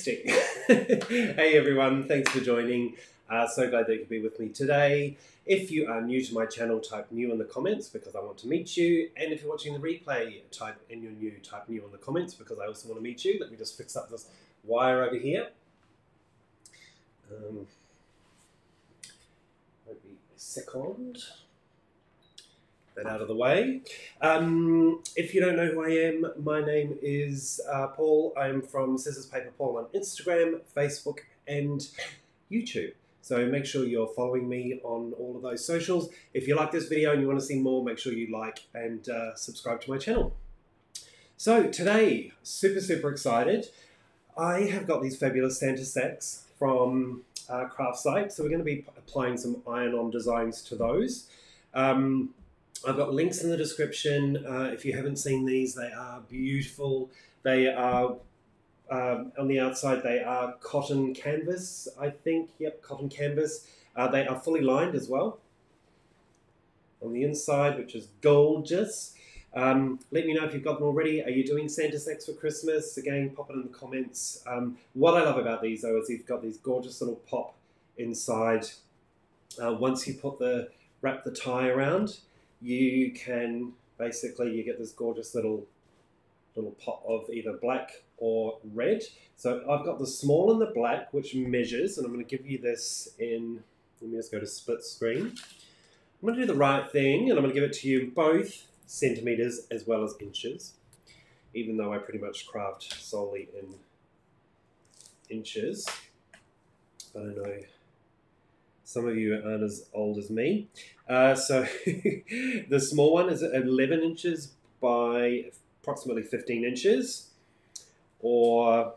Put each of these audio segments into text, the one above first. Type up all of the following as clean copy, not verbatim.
testing. Hey everyone, thanks for joining. So glad that you could be with me today. If you are new to my channel, type new in the comments because I want to meet you. And if you're watching the replay, type new in the comments because I also want to meet you. Let me just fix up this wire over here. Maybe a second. That out of the way. If you don't know who I am, my name is Paul. I'm from Scissors Paper Paul on Instagram, Facebook, and YouTube. So make sure you're following me on all of those socials. If you like this video and you want to see more, make sure you like and subscribe to my channel. So today, super excited. I have got these fabulous Santa sacks from Crafthouse. So we're going to be applying some iron-on designs to those. I've got links in the description. If you haven't seen these, they are beautiful. They are, on the outside, they are cotton canvas, I think. Yep, cotton canvas. They are fully lined as well. On the inside, which is gorgeous. Let me know if you've got them already. Are you doing Santa sacks for Christmas? Again, pop it in the comments. What I love about these, though, is you've got these gorgeous little pop inside. Once you wrap the tie around, you can basically, you get this gorgeous little pop of either black or red. So I've got the small and the black, which measures, and I'm going to give you this in, let me just go to split screen. I'm going to do the right thing, and I'm going to give it to you in both centimeters as well as inches, even though I pretty much craft solely in inches. But I know some of you aren't as old as me. So the small one is 11 inches by approximately 15 inches, or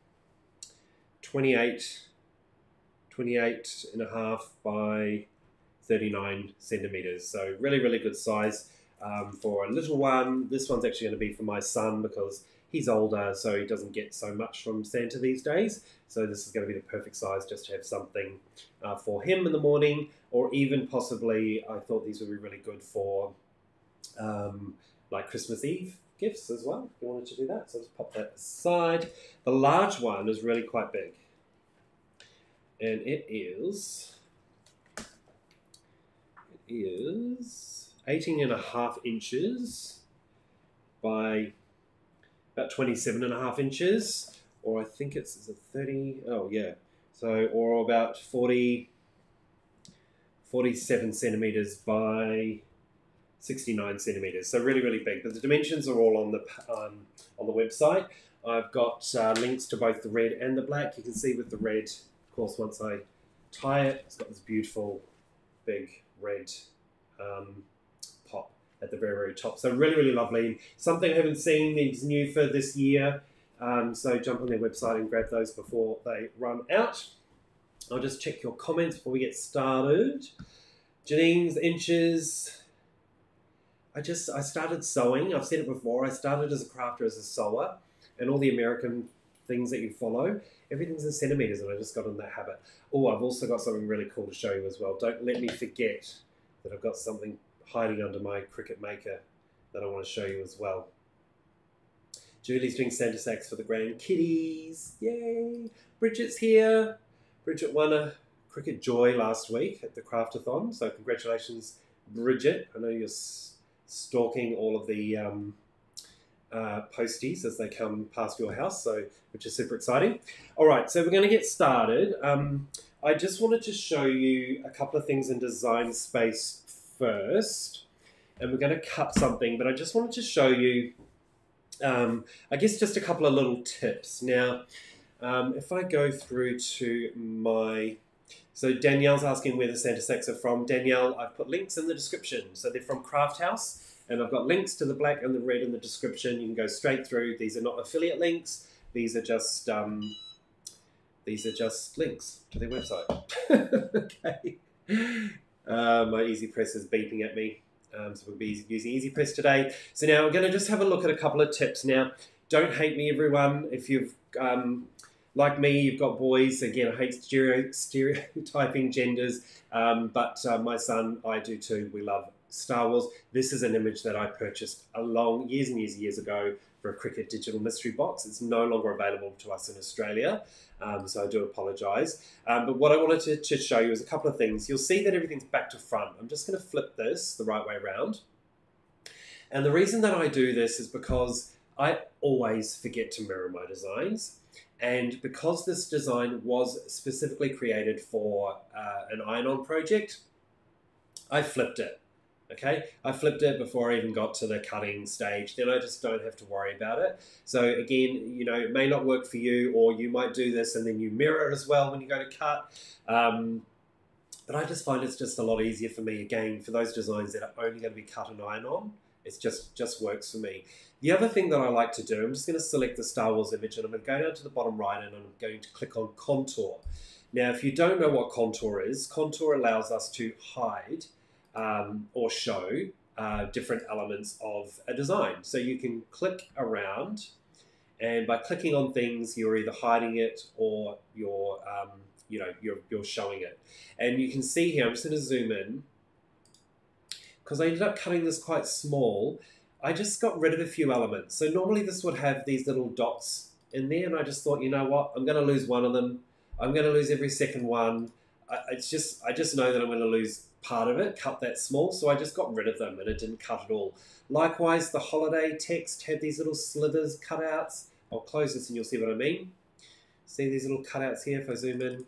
28 and a half by 39 centimeters. So really good size for a little one. This one's actually going to be for my son because he's older, so he doesn't get so much from Santa these days. So this is going to be the perfect size just to have something for him in the morning, or even possibly, I thought these would be really good for like Christmas Eve gifts as well, if you wanted to do that. So just pop that aside. The large one is really quite big. And it is 18 and a half inches by about 27 and a half inches, or I think it's, is it 30? Oh yeah. So, or about 47 centimeters by 69 centimeters. So really big. But the dimensions are all on the website. I've got links to both the red and the black. You can see with the red, of course, once I tie it, it's got this beautiful big red pop at the very top. So really lovely. Something I haven't seen, these new for this year. So jump on their website and grab those before they run out. I'll just check your comments before we get started. Janine's inches. I started sewing. I've said it before. I started as a crafter, as a sewer, and all the American things that you follow, everything's in centimeters, and I just got in that habit. Oh, I've also got something really cool to show you as well. Don't let me forget that I've got something hiding under my Cricut maker that I want to show you as well. Julie's doing Santa sacks for the grandkiddies. Yay! Bridget's here. Bridget won a Cricut Joy last week at the Craftathon, so congratulations, Bridget. I know you're stalking all of the posties as they come past your house, so which is super exciting. All right, so we're going to get started. I just wanted to show you a couple of things in Design Space first, and we're going to cut something, but I just wanted to show you, I guess, just a couple of little tips. Now, if I go through to my... So Danielle's asking where the Santa sacks are from. Danielle, I've put links in the description. So they're from Crafthouse, and I've got links to the black and the red in the description. You can go straight through. These are not affiliate links. These are just links to their website. Okay. My Easy Press is beeping at me. So we'll be using Easy Press today. So now we're going to just have a look at a couple of tips. Now, don't hate me, everyone. If you've... like me, you've got boys. Again, I hate stereotyping genders, but my son, I do too. We love Star Wars. This is an image that I purchased years and years ago for a Cricut digital mystery box. It's no longer available to us in Australia, so I do apologise. But what I wanted to show you is a couple of things. You'll see that everything's back to front. I'm just going to flip this the right way around. And the reason that I do this is because I always forget to mirror my designs. And because this design was specifically created for an iron-on project, I flipped it. Okay, I flipped it before I even got to the cutting stage. Then I just don't have to worry about it. So again, you know, it may not work for you, or you might do this and then you mirror as well when you go to cut. But I just find it's just a lot easier for me, again, for those designs that are only going to be cut and iron on. It just works for me. The other thing that I like to do, I'm just going to select the Star Wars image and I'm going to go down to the bottom right and I'm going to click on Contour. Now, if you don't know what Contour is, Contour allows us to hide or show different elements of a design. So you can click around, and by clicking on things, you're either hiding it or you're showing it. And you can see here, I'm just going to zoom in, because I ended up cutting this quite small. I just got rid of a few elements. So normally this would have these little dots in there, and I just thought, you know what, I'm going to lose one of them. I'm going to lose every second one. I just know that I'm going to lose part of it, cut that small, so I just got rid of them and it didn't cut at all. Likewise, the holiday text had these little slithers, cutouts. I'll close this and you'll see what I mean. See these little cutouts here if I zoom in?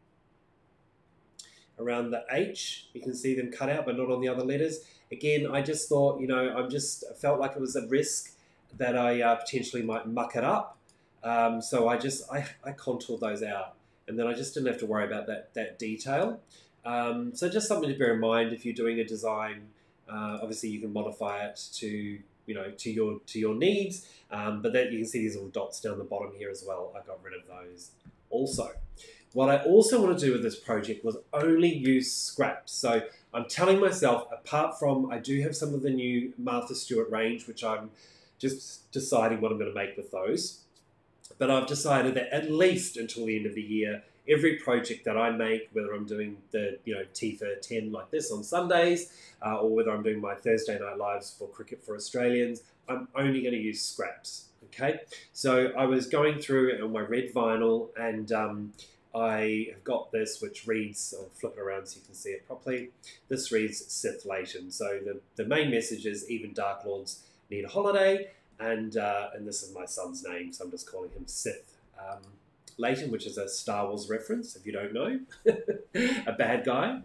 Around the H, you can see them cut out, but not on the other letters. Again, I just thought, you know, I felt like it was a risk that I potentially might muck it up. So I contoured those out, and then I just didn't have to worry about that detail. So just something to bear in mind if you're doing a design. Obviously, you can modify it to your needs, but that you can see these little dots down the bottom here as well. I got rid of those also. What I also want to do with this project was only use scraps. So I'm telling myself, apart from, I do have some of the new Martha Stewart range, which I'm just deciding what I'm going to make with those. But I've decided that at least until the end of the year, every project that I make, whether I'm doing the T for 10 like this on Sundays, or whether I'm doing my Thursday night lives for Cricut for Australians, I'm only going to use scraps. Okay, so I was going through it on my red vinyl, and I have got this which reads, I'll flip it around so you can see it properly. This reads Sith Leighton. So the main message is even Dark Lords need a holiday, and this is my son's name, so I'm just calling him Sith Leighton, which is a Star Wars reference, if you don't know, a bad guy.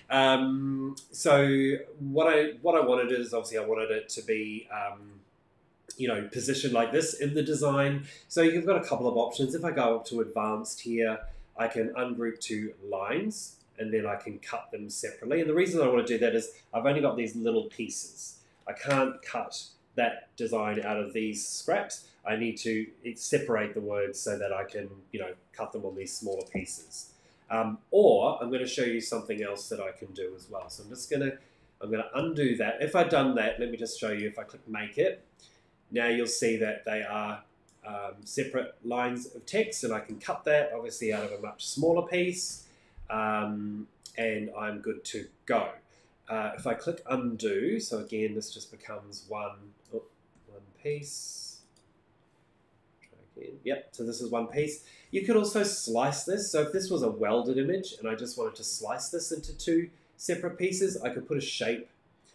So what I wanted is, obviously I wanted it to be positioned like this in the design. So you've got a couple of options. If I go up to advanced here, I can ungroup two lines and then I can cut them separately. And the reason I want to do that is I've only got these little pieces. I can't cut that design out of these scraps. I need to separate the words so that I can, cut them on these smaller pieces. Or I'm going to show you something else that I can do as well. So I'm going to undo that. If I've done that, let me just show you. If I click Make It, now you'll see that they are separate lines of text, and I can cut that obviously out of a much smaller piece, and I'm good to go. If I click undo, so again this just becomes one piece. Try again. Yep, so this is one piece. You could also slice this. So if this was a welded image and I just wanted to slice this into two separate pieces, I could put a shape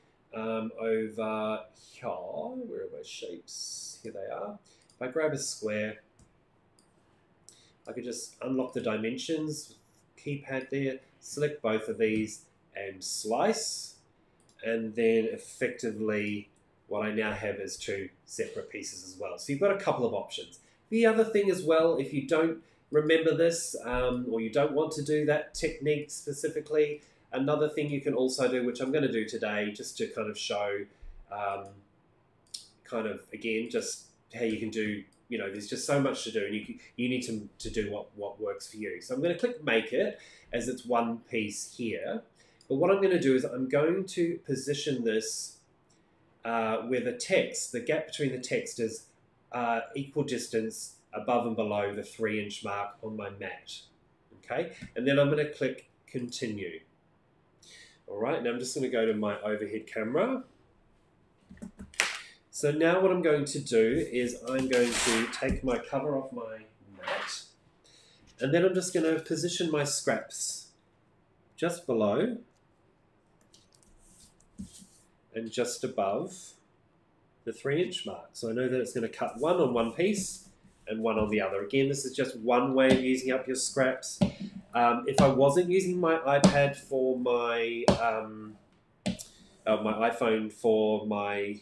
over here. Where are my shapes? Here they are. If I grab a square, I could just unlock the dimensions, keypad there, select both of these and slice, and then effectively what I now have is two separate pieces as well. So you've got a couple of options. The other thing as well, if you don't remember this or you don't want to do that technique specifically, another thing you can also do, which I'm going to do today just to kind of show again, just how you can do, there's just so much to do, and you need to do what works for you. So I'm going to click Make It as it's one piece here. But what I'm going to do is I'm going to position this where the text, the gap between the text is equal distance above and below the 3-inch mark on my mat. Okay, and then I'm going to click Continue. All right, now I'm just going to go to my overhead camera. So now what I'm going to do is I'm going to take my cover off my mat, and then I'm just going to position my scraps just below and just above the 3-inch mark. So I know that it's going to cut one on one piece and one on the other. Again, this is just one way of using up your scraps. If I wasn't using my iPad for my my iPhone for my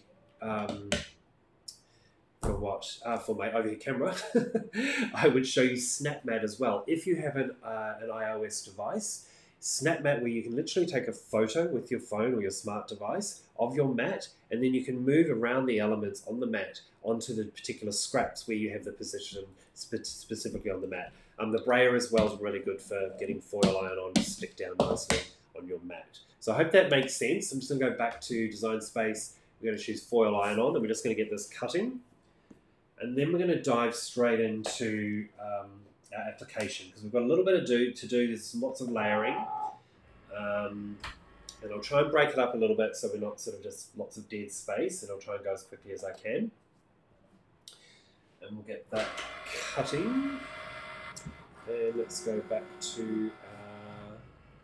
for my overhead camera, I would show you SnapMat as well. If you have an iOS device, SnapMat, where you can literally take a photo with your phone or your smart device of your mat, and then you can move around the elements on the mat onto the particular scraps where you have the position specifically on the mat. The brayer as well is really good for getting foil iron on to stick down nicely on your mat. So I hope that makes sense. I'm just going to go back to Design Space. We're going to choose foil iron on, and we're just going to get this cutting. And then we're going to dive straight into our application, because we've got a little bit to do. There's lots of layering. And I'll try and break it up a little bit so we're not sort of just lots of dead space, and I'll try and go as quickly as I can. And we'll get that cutting. And let's go back to our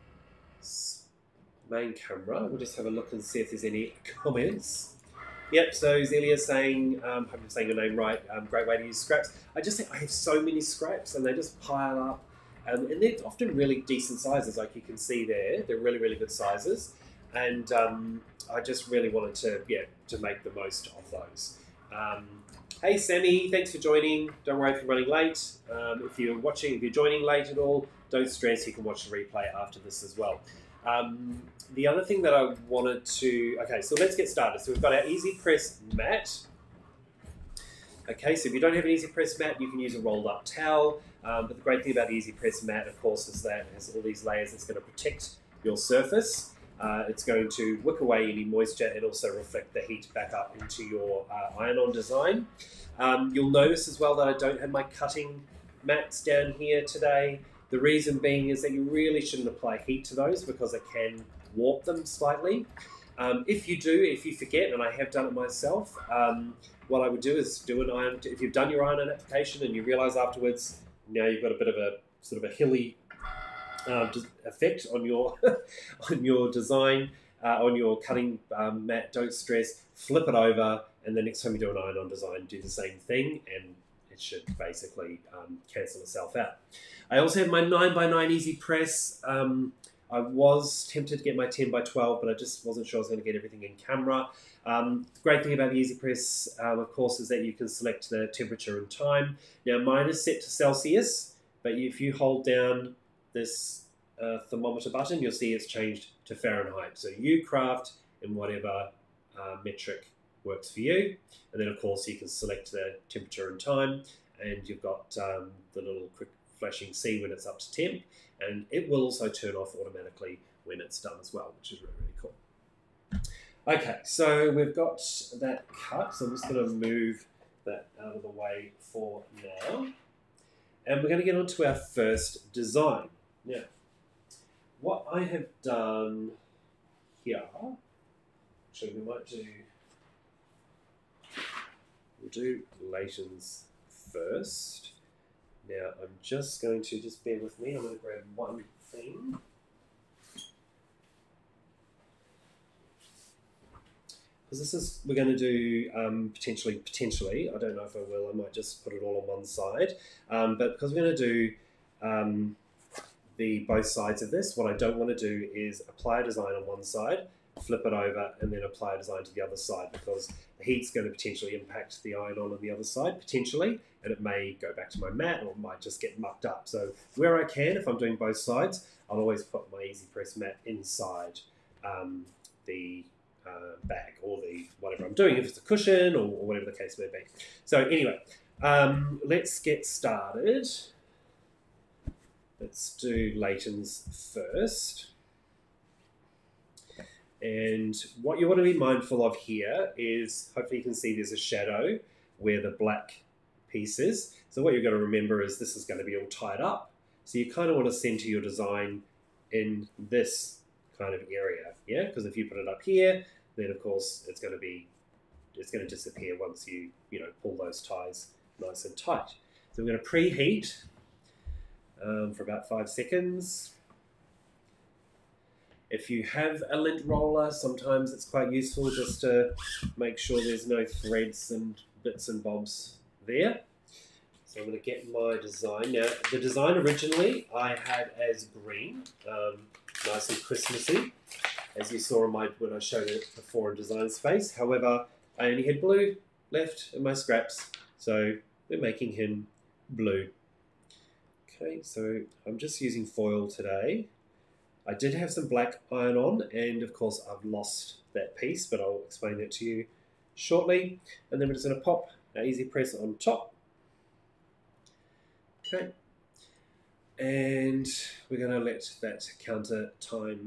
main camera. We'll just have a look and see if there's any comments. Yep, so Zelia's saying, hope I'm saying your name right, great way to use scraps. I just think I have so many scraps and they just pile up. And they're often really decent sizes, like you can see there. They're really, really good sizes. And I just really wanted to make the most of those. Hey Sammy, thanks for joining. Don't worry if you're running late. If you're joining late at all, don't stress, you can watch the replay after this as well. The other thing that I wanted to... Okay, so let's get started. So we've got our Easy Press mat. Okay, so if you don't have an Easy Press mat, you can use a rolled up towel. But the great thing about the Easy Press mat, of course, is that it has all these layers that's going to protect your surface. It's going to wick away any moisture and also reflect the heat back up into your iron-on design. You'll notice as well that I don't have my cutting mats down here today. The reason being is that you really shouldn't apply heat to those because it can warp them slightly. If you forget, and I have done it myself, what I would do is if you've done your iron-on application and you realise afterwards, you've got a bit of a sort of a hilly effect on your on your design, on your cutting mat, don't stress, flip it over, and the next time you do an iron-on design, do the same thing, and it should basically cancel itself out. I also have my 9x9 Easy Press. I was tempted to get my 10x12, but I just wasn't sure I was going to get everything in camera. The great thing about the Easy Press, of course, is that you can select the temperature and time. Now, mine is set to Celsius, but if you hold down this thermometer button, you'll see it's changed to Fahrenheit. So you craft in whatever metric works for you. And then, of course, you can select the temperature and time, and you've got the little quick flashing C when it's up to temp, and it will also turn off automatically when it's done as well, which is really, really cool. Okay, so we've got that cut, so I'm just going to move that out of the way for now. And we're going to get on to our first design. Now, what I have done here, actually we'll do Leighton's first. Now, I'm just going to, just bear with me, I'm going to grab one thing. Because this is, we're going to do potentially, I don't know if I will, I might just put it all on one side. But because we're going to do both sides of this, what I don't want to do is apply a design on one side, flip it over, and then apply a design to the other side, because the heat's going to potentially impact the iron-on the other side, potentially, and it may go back to my mat, or it might just get mucked up. So where I can, if I'm doing both sides, I'll always put my Easy Press mat inside the bag, or the whatever I'm doing, if it's a cushion, or whatever the case may be. So anyway, let's get started. Let's do Leighton's first. And what you want to be mindful of here is, hopefully you can see there's a shadow where the black piece is. So what you've got to remember is this is going to be all tied up. So you kind of want to center your design in this kind of area, yeah? Because if you put it up here, then of course it's going to be it's going to disappear once you pull those ties nice and tight. So we're going to preheat for about 5 seconds. If you have a lint roller, sometimes it's quite useful just to make sure there's no threads and bits and bobs there. So I'm going to get my design. Now, the design originally I had as green, nice and Christmassy, as you saw when I showed it before in Design Space. However, I only had blue left in my scraps, so we're making him blue. Okay, so I'm just using foil today. I did have some black iron on, and of course I've lost that piece, but I'll explain that to you shortly. And then we're just going to pop our easy press on top. Okay, and we're going to let that counter time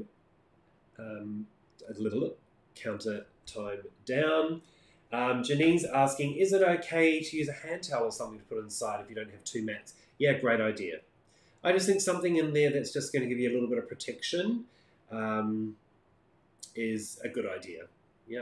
a little counter time down. Janine's asking, is it okay to use a hand towel or something to put inside if you don't have 2 mats? Yeah, great idea. I just think something in there that's just going to give you a little bit of protection is a good idea. Yeah.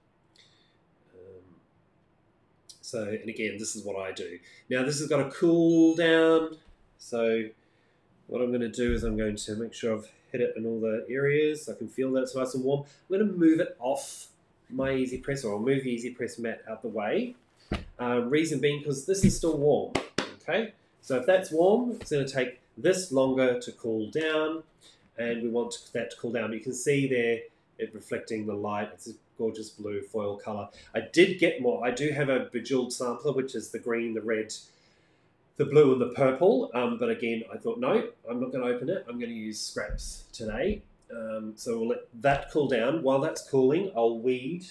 So, and again, this is what I do. Now, this has got a cool down. So what I'm going to do is I'm going to make sure I've hit it in all the areas. I can feel that it's nice and warm. I'm going to move it off my Easy Press, or I'll move the Easy Press mat out the way. Reason being because this is still warm. Okay, so if that's warm, it's going to take this longer to cool down, and we want that to cool down. You can see there it reflecting the light. It's a gorgeous blue foil color. I did get more. I do have a bejeweled sampler, which is the green, the red, the blue and the purple, but again, I thought, no, I'm not going to open it. I'm going to use scraps today. So we'll let that cool down. While that's cooling, I'll weed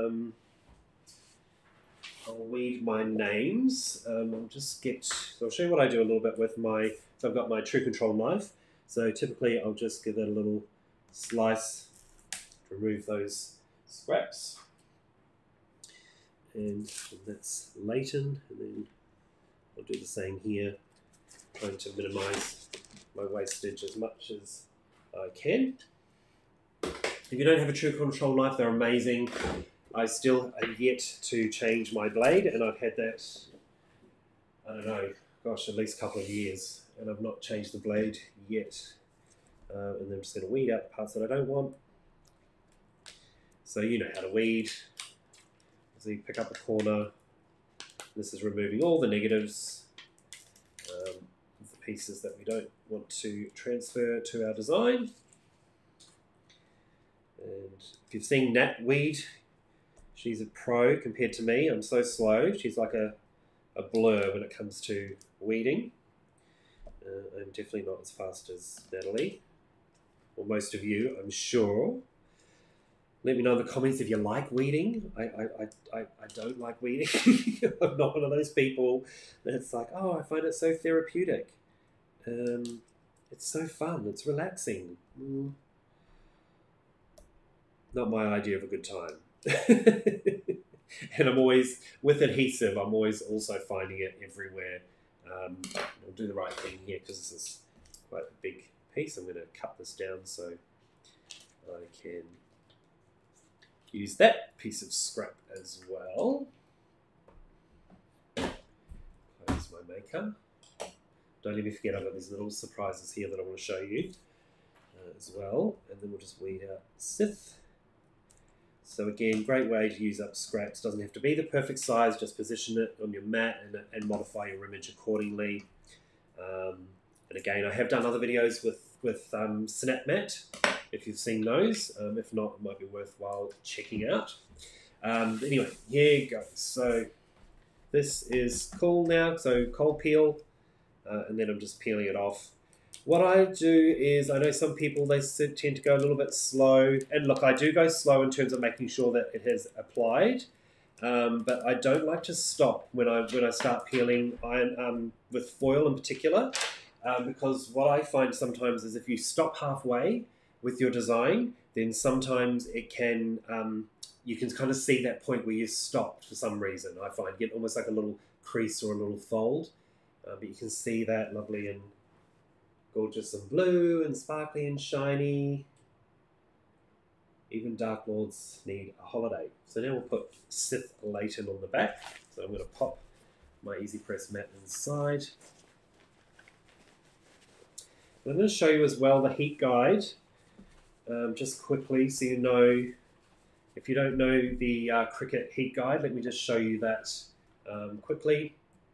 my names. I'll show you what I do a little bit with so I've got my True Control knife. So typically I'll just give it a little slice to remove those scraps. And that's Leighton, and then I'll do the same here, trying to minimize my wastage as much as I can. If you don't have a True Control knife, they're amazing. I still have yet to change my blade, and I've had that, I don't know, gosh, at least a couple of years, and I've not changed the blade yet. And then I'm just going to weed out the parts that I don't want. So you know how to weed. So you pick up a corner. This is removing all the negatives, the pieces that we don't want to transfer to our design. And if you've seen Nat weed, she's a pro compared to me. I'm so slow. She's like a blur when it comes to weeding. I'm definitely not as fast as Natalie, or most of you, I'm sure. Let me know in the comments if you like weeding. I don't like weeding. I'm not one of those people that's like, oh, I find it so therapeutic. It's so fun. It's relaxing. Not my idea of a good time. And I'm always, with adhesive, I'm always also finding it everywhere. I'll do the right thing here because this is quite a big piece. I'm going to cut this down so I can use that piece of scrap as well. Close my maker. Don't let me forget I've got these little surprises here that I want to show you as well. And then we'll just weed out Sith. So again, great way to use up scraps. Doesn't have to be the perfect size, just position it on your mat and modify your image accordingly. And again, I have done other videos with Snap Mat, if you've seen those. If not, it might be worthwhile checking out. Anyway, here you go. So this is cool now, so cold peel, and then I'm just peeling it off. What I do is, I know some people, they tend to go a little bit slow. And look, I do go slow in terms of making sure that it has applied. But I don't like to stop when I start peeling iron with foil in particular. Because what I find sometimes is if you stop halfway with your design, then sometimes it can, you can kind of see that point where you've stopped for some reason. I find you get almost like a little crease or a little fold. But you can see that lovely and gorgeous and blue and sparkly and shiny. Even Dark Lords need a holiday. So now we'll put Sith Layton on the back. So I'm going to pop my Easy Press mat inside. And I'm going to show you as well the heat guide, just quickly so you know. If you don't know the Cricut heat guide, let me just show you that quickly.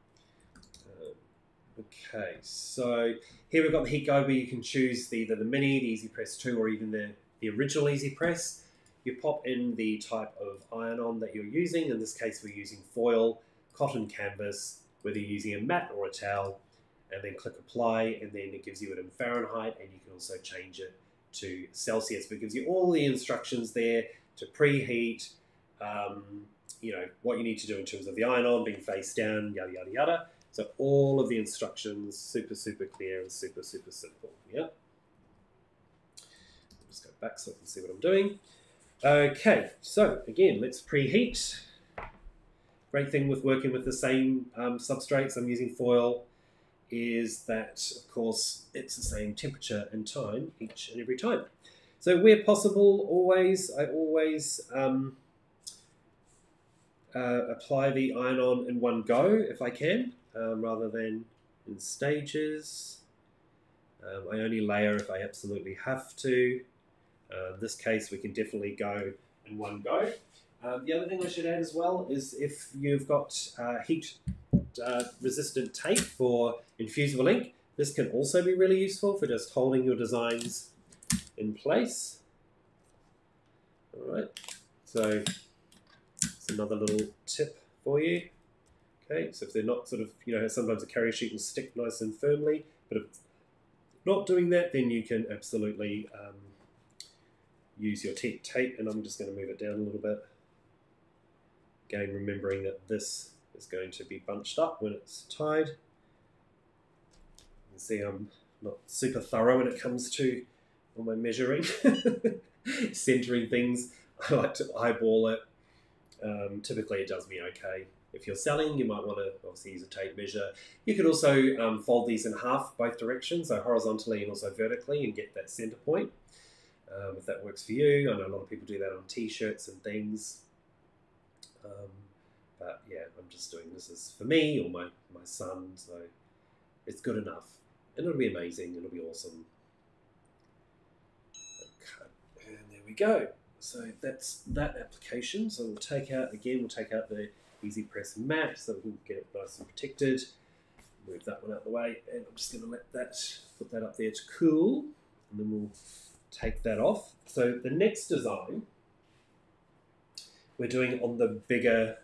Okay, so here we've got the heat guide where you can choose either the Mini, the Easy Press 2, or even the original Easy Press. You pop in the type of iron-on that you're using. In this case, we're using foil, cotton canvas, whether you're using a mat or a towel, and then click apply, and then it gives you it in Fahrenheit, and you can also change it to Celsius. But it gives you all the instructions there to preheat, you know, what you need to do in terms of the iron-on being face down, yada, yada, yada. So all of the instructions, super, super clear and super, super simple. Yeah. I'll just go back so I can see what I'm doing. Okay, so again, let's preheat. Great thing with working with the same substrates, I'm using foil, is that, of course, it's the same temperature and time each and every time. So where possible, I always apply the iron-on in one go if I can, rather than in stages. I only layer if I absolutely have to. In this case, we can definitely go in one go. The other thing I should add as well is if you've got heat resistant tape for infusible ink, this can also be really useful for just holding your designs in place. All right, so it's another little tip for you. Okay, so if they're not sort of, you know, sometimes a carrier sheet will stick nice and firmly, but if it's not doing that, then you can absolutely use your tape, and I'm just going to move it down a little bit. Again, remembering that this is going to be bunched up when it's tied. You can see I'm not super thorough when it comes to all my measuring. Centering things, I like to eyeball it. Typically it does me okay. If you're selling, you might want to obviously use a tape measure. You could also fold these in half both directions, so horizontally and also vertically, and get that center point. If that works for you. I know a lot of people do that on t-shirts and things. But yeah, I'm just doing this as for me or my son, so it's good enough. And it'll be amazing, it'll be awesome. Okay, and there we go. So that's that application. So we'll take out the Easy Press mat so we can get it nice and protected. Move that one out of the way, and I'm just going to put that up there to cool, and then we'll take that off. So the next design we're doing on the bigger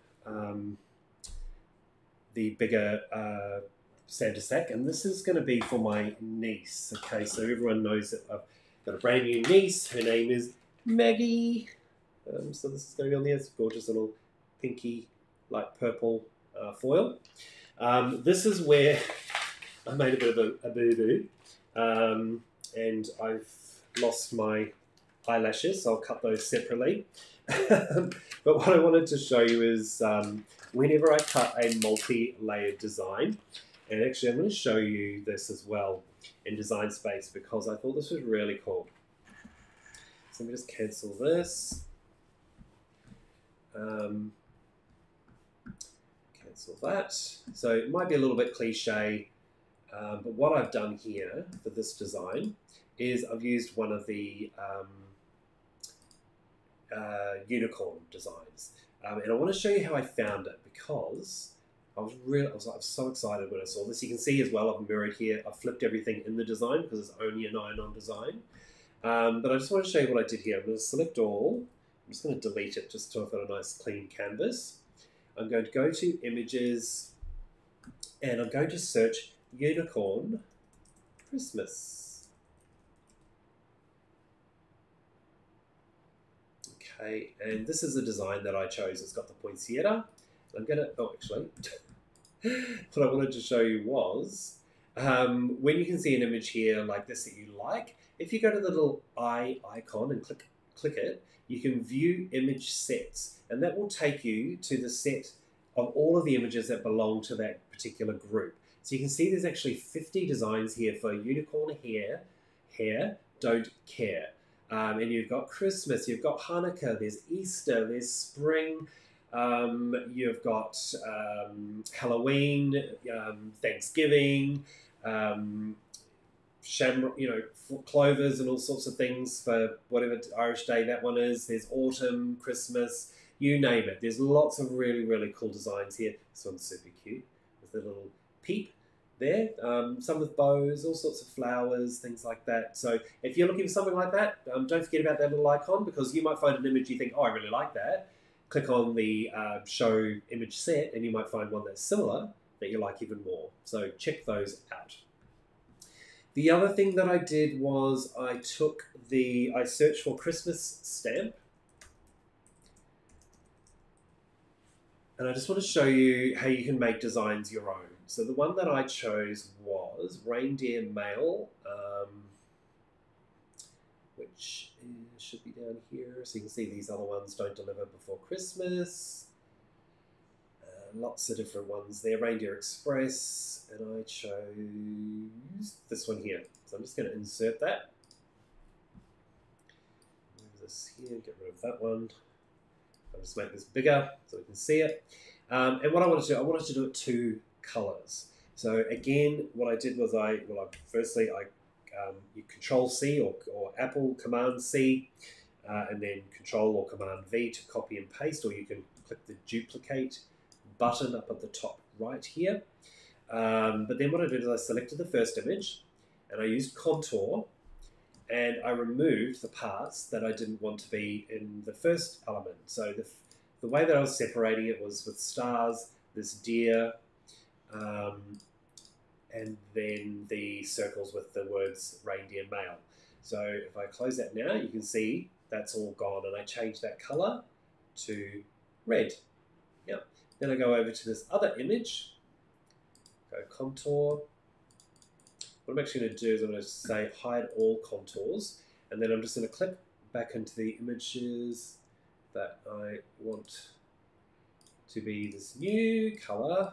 Santa sack, and this is going to be for my niece. Okay, so everyone knows that I've got a brand new niece. Her name is Maggie. So this is going to be on there. It's gorgeous little pinky, light purple foil. This is where I made a bit of a boo-boo, and I've lost my eyelashes, so I'll cut those separately. But what I wanted to show you is whenever I cut a multi-layered design, and actually I'm going to show you this as well in Design Space because I thought this was really cool. So let me just cancel this. Cancel that. So it might be a little bit cliche, but what I've done here for this design is I've used one of the unicorn designs, and I want to show you how I found it because I was so excited when I saw this. You can see as well I've mirrored here. I've flipped everything in the design because it's only an iron-on design. But I just want to show you what I did here. I'm going to select all. I'm just going to delete it just so I've got a nice clean canvas. I'm going to go to Images, and I'm going to search Unicorn Christmas. Okay, and this is a design that I chose. It's got the poinsettia. I'm going to, oh, actually, what I wanted to show you was, when you can see an image here like this that you like, if you go to the little eye icon and click it, you can view image sets, and that will take you to the set of all of the images that belong to that particular group. So you can see there's actually 50 designs here for unicorn hair, don't care. And you've got Christmas, you've got Hanukkah, there's Easter, there's spring, you've got Halloween, Thanksgiving, clovers and all sorts of things for whatever Irish Day that one is. There's autumn, Christmas, you name it. There's lots of really, really cool designs here. This one's super cute with the little peep there. Some with bows, all sorts of flowers, things like that. So if you're looking for something like that, don't forget about that little icon, because you might find an image you think, oh, I really like that. Click on the show image set and you might find one that's similar that you like even more. So check those out. The other thing that I did was I searched for Christmas stamp. And I just want to show you how you can make designs your own. So the one that I chose was reindeer mail, which should be down here. So you can see these other ones don't deliver before Christmas. Lots of different ones there. Reindeer Express, and I chose this one here. So I'm just going to insert that. Move this here, get rid of that one. I'll just make this bigger so we can see it. And what I wanted to do it 2 colors. So again, what I did was you Control C or Apple Command C, and then Control or Command V to copy and paste, or you can click the duplicate button up at the top right here. But then what I did is I selected the first image and I used contour, and I removed the parts that I didn't want to be in the first element. So the way that I was separating it was with stars, this deer, and then the circles with the words reindeer mail. So if I close that now, you can see that's all gone, and I changed that color to red. Yep. Then I go over to this other image, go contour. What I'm actually going to do is I'm going to say hide all contours, and then I'm just going to click back into the images that I want to be this new color.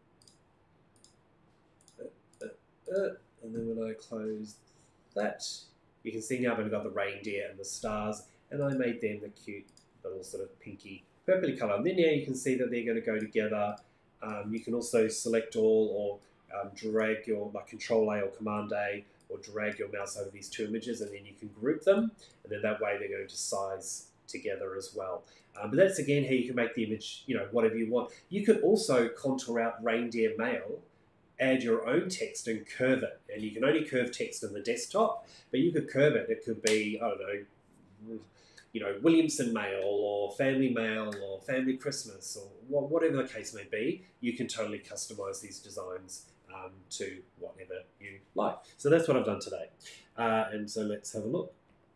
And then when I close that, you can see now I've got the reindeer and the stars, and I made them the cute little sort of pinky purpley color. And then now you can see that they're going to go together. You can also select all, or drag your Control A or Command A, or drag your mouse over these 2 images, and then you can group them, and then that way they're going to size together as well. But that's again how you can make the image, whatever you want. You could also contour out reindeer mail, add your own text and curve it. And you can only curve text in the desktop, but you could curve it. It could be, I don't know, Williamson Mail or Family Mail or Family Christmas or whatever the case may be. You can totally customize these designs to whatever you like. So that's what I've done today. And so let's have a look.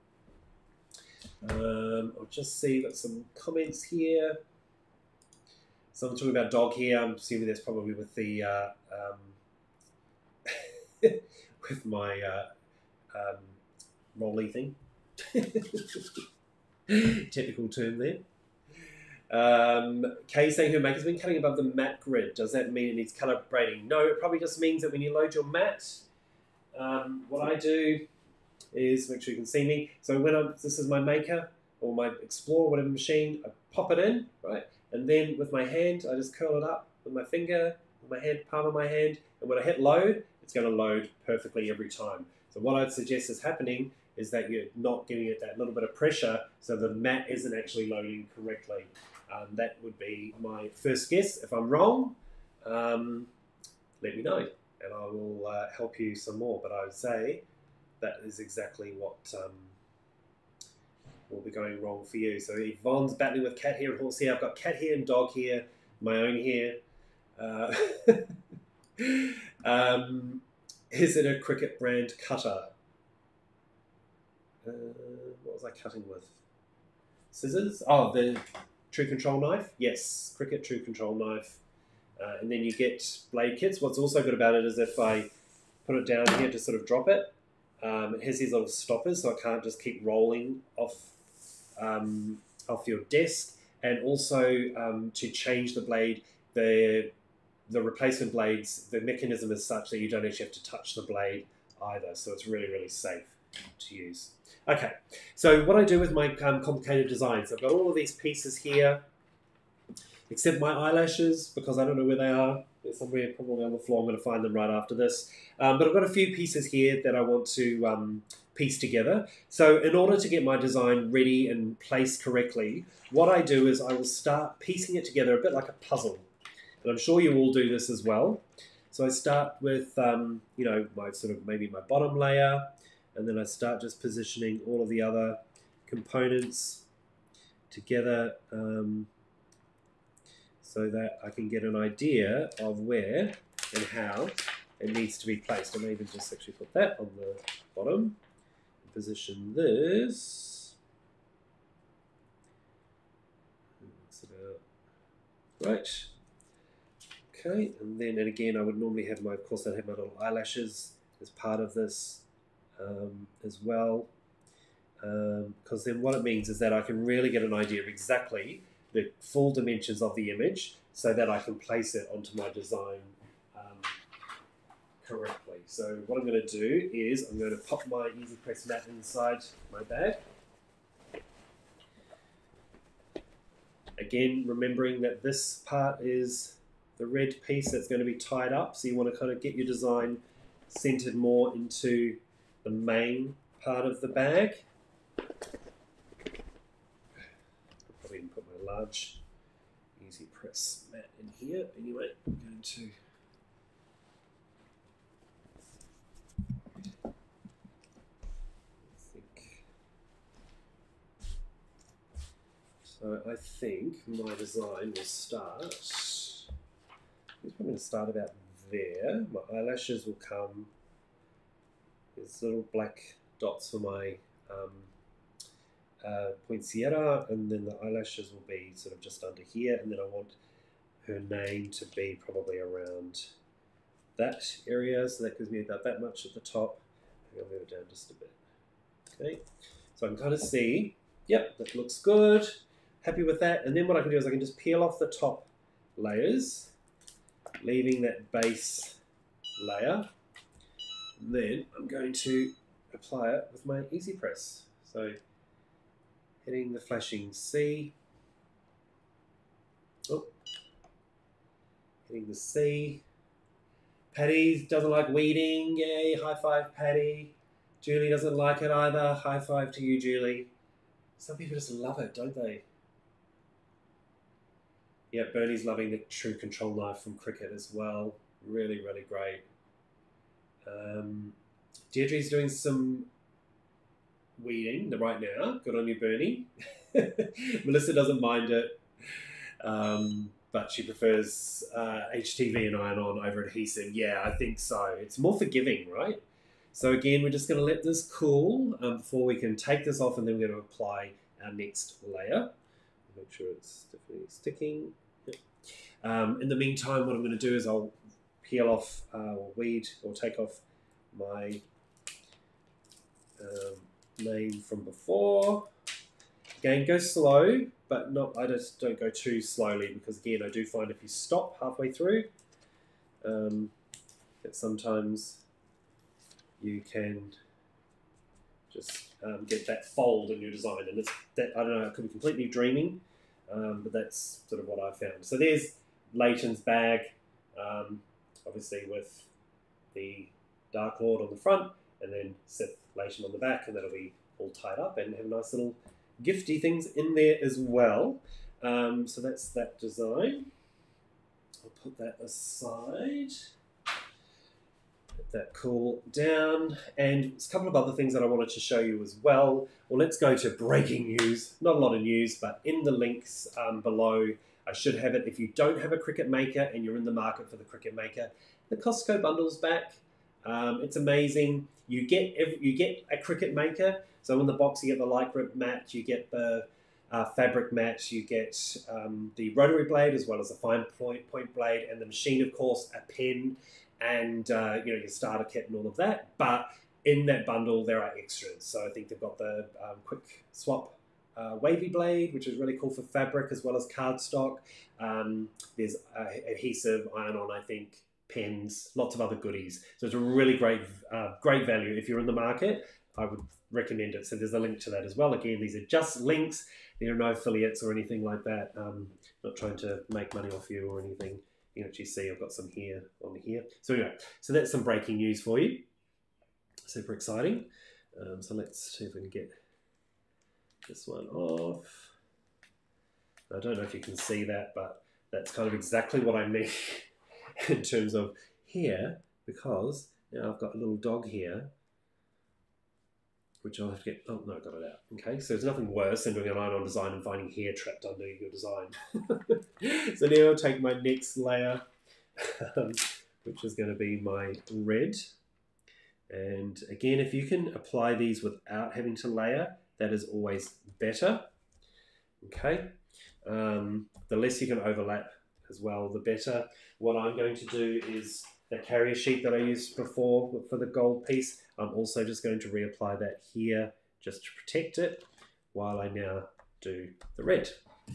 I'll just see that some comments here. Someone talking about dog here. I'm assuming that's probably with the with my rolly thing. Technical term there. Kay saying her maker's been cutting above the matte grid. Does that mean it needs calibrating? No, it probably just means that when you load your matte, what I do is, make sure you can see me. So when this is my maker or my Explorer, whatever machine, I pop it in, right? And then with my hand, I just curl it up with my finger, with my hand, palm of my hand. And when I hit load, it's going to load perfectly every time. So what I'd suggest is happening is that you're not giving it that little bit of pressure, so the mat isn't actually loading correctly. That would be my first guess. If I'm wrong, let me know, and I will help you some more. But I would say that is exactly what will be going wrong for you. So Yvonne's battling with cat hair and horse hair. I've got cat hair and dog hair, my own hair. Is it a Cricut brand cutter? What was I cutting with? Scissors? Oh, the True Control knife? Yes, Cricut True Control knife. And then you get blade kits. What's also good about it is if I put it down here to sort of drop it, it has these little stoppers so it can't just keep rolling off your desk. And also to change the blade, the replacement blades, the mechanism is such that you don't actually have to touch the blade either. So it's really, really safe to use. Okay, so what I do with my complicated designs, I've got all of these pieces here, except my eyelashes, because I don't know where they are. They're somewhere probably on the floor. I'm going to find them right after this. But I've got a few pieces here that I want to piece together. So in order to get my design ready and placed correctly, what I do is I will start piecing it together a bit like a puzzle. And I'm sure you all do this as well. So I start with, you know, my sort of maybe my bottom layer, and then I start just positioning all of the other components together so that I can get an idea of where and how it needs to be placed. I may even just actually put that on the bottom and position this. Mix it out. Right. Okay, and then and again, I would normally have my, of course, I'd have my little eyelashes as part of this as well. Because then what it means is that I can really get an idea of exactly the full dimensions of the image so that I can place it onto my design correctly. So what I'm going to do is I'm going to pop my Easy Press mat inside my bag. Again, remembering that this part is the red piece that's going to be tied up, so you want to kind of get your design centered more into the main part of the bag. Probably even put my large Easy Press mat in here. Anyway, I'm going to I think my design will start, I'm going to start about there. My eyelashes will come, there's little black dots for my poinsettia, and then the eyelashes will be sort of just under here, and then I want her name to be probably around that area, so that gives me about that much at the top. I'll move it down just a bit. Okay, so I can kind of see, yep, that looks good. Happy with that, and then what I can do is I can just peel off the top layers, leaving that base layer. And then I'm going to apply it with my Easy Press. So hitting the flashing C, hitting the C. Patty doesn't like weeding, yay, high five Patty. Julie doesn't like it either, high five to you, Julie. Some people just love it, don't they? Yeah, Bernie's loving the True Control knife from Cricut as well. Really, really great. Deirdre's doing some weeding right now. Good on you, Bernie. Melissa doesn't mind it, but she prefers HTV and Iron On over adhesive. Yeah, I think so. It's more forgiving, right? So again, we're just going to let this cool before we can take this off, and then we're going to apply our next layer. Make sure it's definitely sticking. Yep. In the meantime, what I'm going to do is I'll peel off or weed or take off my name from before. Again, go slow, but not. I just don't go too slowly, because again, I do find if you stop halfway through, that sometimes you can just get that fold in your design, and it's that, I don't know, it could be completely dreaming, but that's sort of what I found. So there's Leighton's bag, obviously with the Dark Lord on the front, and then Seth Leighton on the back, and that'll be all tied up and have nice little gifty things in there as well. So that's that design. I'll put that aside. Let that cool down. And there's a couple of other things that I wanted to show you as well. Well, let's go to breaking news. Not a lot of news, but in the links below, I should have it. If you don't have a Cricut Maker and you're in the market for the Cricut Maker, the Costco bundle's back. It's amazing. You get a Cricut Maker. So in the box, you get the light grip mat, you get the fabric mat, you get the rotary blade as well as a fine point blade, and the machine, of course, a pen, and your starter kit and all of that. But in that bundle, there are extras. So I think they've got the quick swap wavy blade, which is really cool for fabric, as well as cardstock. There's adhesive, iron-on, I think, pens, lots of other goodies. So it's a really great value. If you're in the market, I would recommend it. So there's a link to that as well. Again, these are just links. There are no affiliates or anything like that. Not trying to make money off you or anything. You can actually see I've got some here on here. So anyway, so that's some breaking news for you. Super exciting. So let's see if we can get this one off. I don't know if you can see that, but that's kind of exactly what I mean in terms of here, because now I've got a little dog here, which I'll have to get, oh no, I got it out. Okay, so there's nothing worse than doing an iron-on design and finding hair trapped under your design. So now I'll take my next layer, which is going to be my red. And again, if you can apply these without having to layer, that is always better. Okay, the less you can overlap as well, the better. What I'm going to do is the carrier sheet that I used before for the gold piece, I'm also just going to reapply that here just to protect it while I now do the red.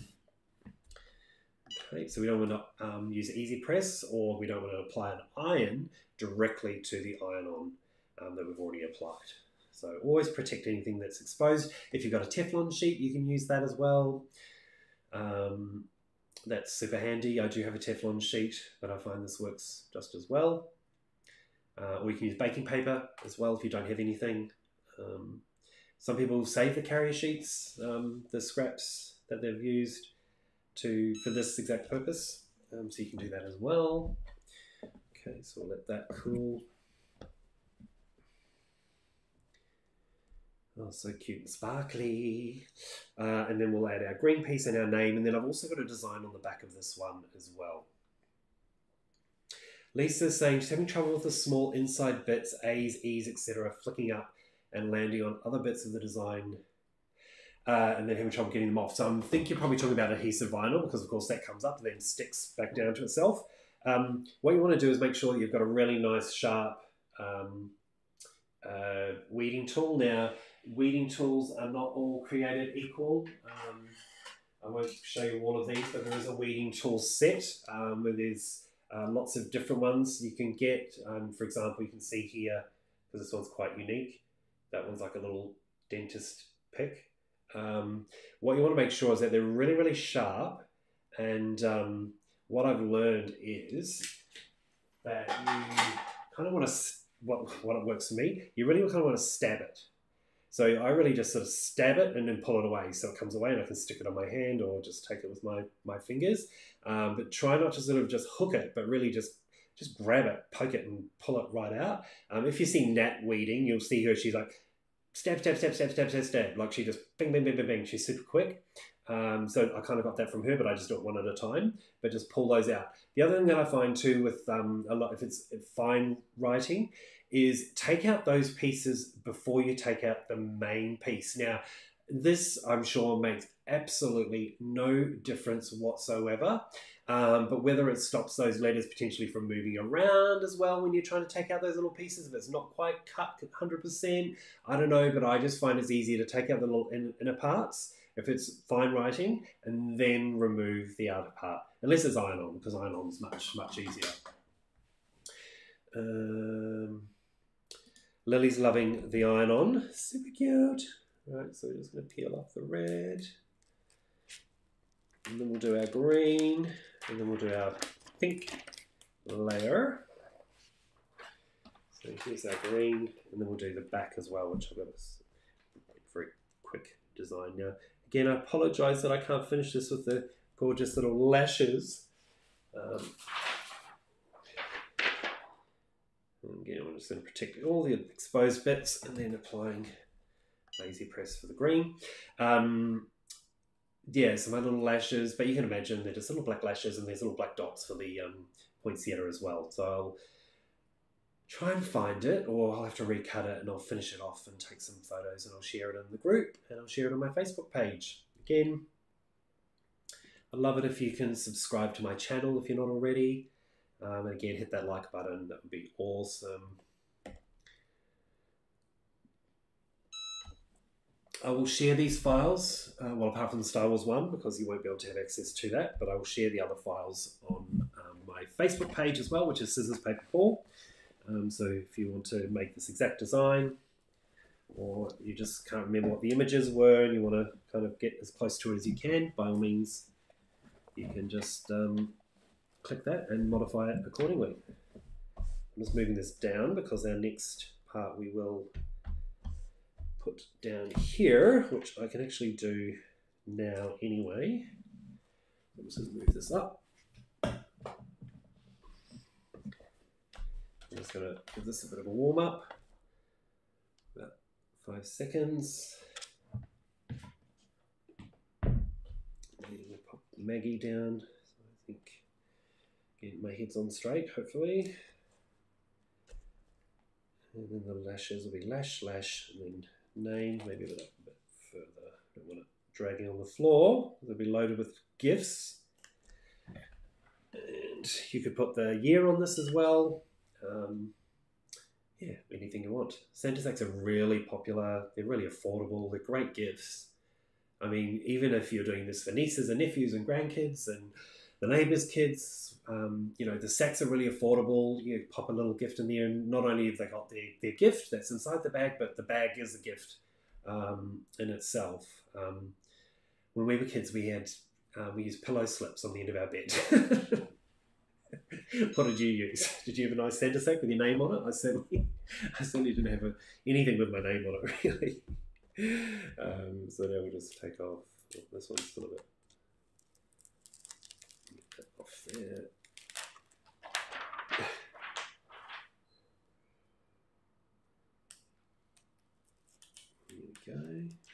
Okay, so we don't want to use easy press, or we don't want to apply an iron directly to the iron-on that we've already applied. So always protect anything that's exposed. If you've got a Teflon sheet, you can use that as well. That's super handy. I do have a Teflon sheet, but I find this works just as well. Or you can use baking paper as well if you don't have anything. Some people save the carrier sheets, the scraps that they've used for this exact purpose. So you can do that as well. Okay, so we'll let that cool. Oh, so cute and sparkly. And then we'll add our green piece and our name. And then I've also got a design on the back of this one as well. Lisa's saying she's having trouble with the small inside bits, A's, E's, etc., flicking up and landing on other bits of the design, and then having trouble getting them off. So I think you're probably talking about adhesive vinyl, because of course that comes up and then sticks back down to itself. What you want to do is make sure that you've got a really nice sharp weeding tool. Now, weeding tools are not all created equal. I won't show you all of these, but there is a weeding tool set where there's lots of different ones you can get. For example, you can see here, because this one's quite unique, that one's like a little dentist pick. What you want to make sure is that they're really, really sharp. And what I've learned is that you kind of want to, what works for me, you really kind of want to stab it. So I really just sort of stab it and then pull it away so it comes away, and I can stick it on my hand or just take it with my fingers. But try not to sort of just hook it, but really just grab it, poke it and pull it right out. If you see Nat weeding, you'll see her, she's like, stab, stab, stab, stab, stab, stab, stab. Like she just bing, bing, bing, bing, bing. She's super quick. So I kind of got that from her, but I just do it one at a time, but just pull those out. The other thing that I find too with a lot, if it's fine writing, is take out those pieces before you take out the main piece. Now, this I'm sure makes absolutely no difference whatsoever, but whether it stops those letters potentially from moving around as well when you're trying to take out those little pieces, if it's not quite cut 100%, I don't know, but I just find it's easier to take out the little inner parts if it's fine writing, and then remove the outer part, unless it's iron-on, because iron-on's much, much easier. Lily's loving the iron-on, super cute. Right, so we're just going to peel off the red, and then we'll do our green, and then we'll do our pink layer. So here's our green, and then we'll do the back as well, which I've got a very quick design now. Again, I apologise that I can't finish this with the gorgeous little lashes. Again, I'm just going to protect all the exposed bits and then applying lazy press for the green. Yeah, so my little lashes, but you can imagine they're just little black lashes, and there's little black dots for the poinsettia as well. So I'll try and find it, or I'll have to recut it and I'll finish it off and take some photos and I'll share it in the group and I'll share it on my Facebook page. Again, I'd love it if you can subscribe to my channel if you're not already. And again, hit that like button, that would be awesome. I will share these files, well, apart from the Star Wars one, because you won't be able to have access to that, but I will share the other files on my my Facebook page as well, which is Scissors Paper Paul. So if you want to make this exact design, or you just can't remember what the images were and you want to kind of get as close to it as you can, by all means, you can just click that and modify it accordingly. I'm just moving this down because our next part we will put down here, which I can actually do now anyway. Let's just move this up. I'm just going to give this a bit of a warm up, about 5 seconds. We'll pop Maggie down, so I think get my head's on straight, hopefully. And then the lashes will be lash, lash, and then name, maybe a bit further. I don't want it dragging on the floor. They'll be loaded with gifts. And you could put the year on this as well. Yeah, anything you want. Santa sacks are really popular. They're really affordable. They're great gifts. I mean, even if you're doing this for nieces and nephews and grandkids and the neighbours' kids, you know, the sacks are really affordable. You pop a little gift in there, and not only have they got their gift that's inside the bag, but the bag is a gift in itself. When we were kids, we used pillow slips on the end of our bed. What did you use? Did you have a nice Santa sack with your name on it? I certainly didn't have anything with my name on it, really. So now we'll just take off. This one's still a bit. Get that off there. There we go.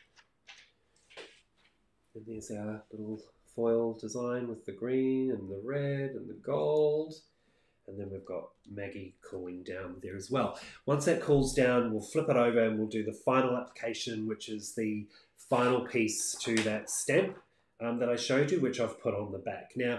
And there's our little foil design with the green and the red and the gold. And then we've got Maggie cooling down there as well. Once that cools down, we'll flip it over and we'll do the final application, which is the final piece to that stamp that I showed you, which I've put on the back. Now,